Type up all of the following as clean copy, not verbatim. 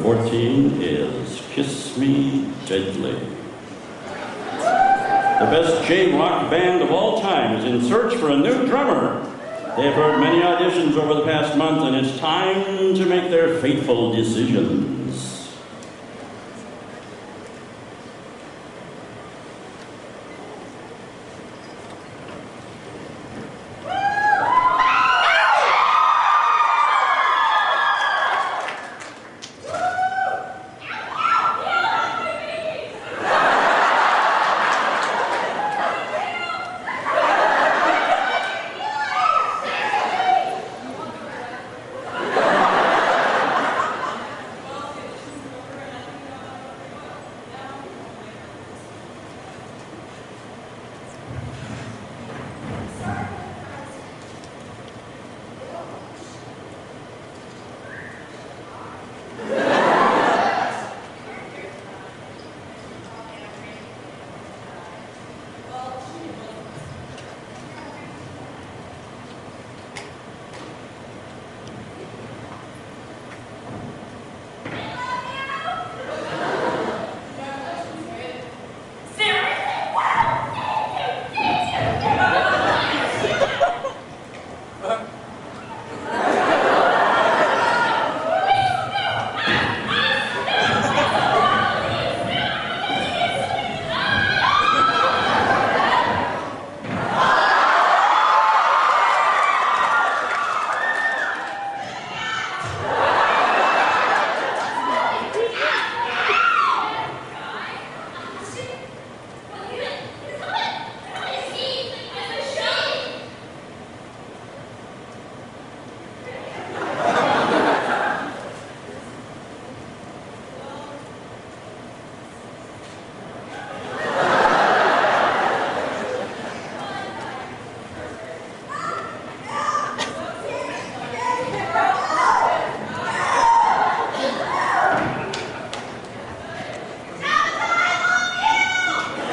14 is Kiss Me Deadly. The best J-rock band of all time is in search for a new drummer. They have heard many auditions over the past month, and it's time to make their fateful decisions.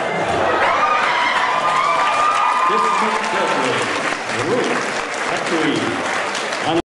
Factory.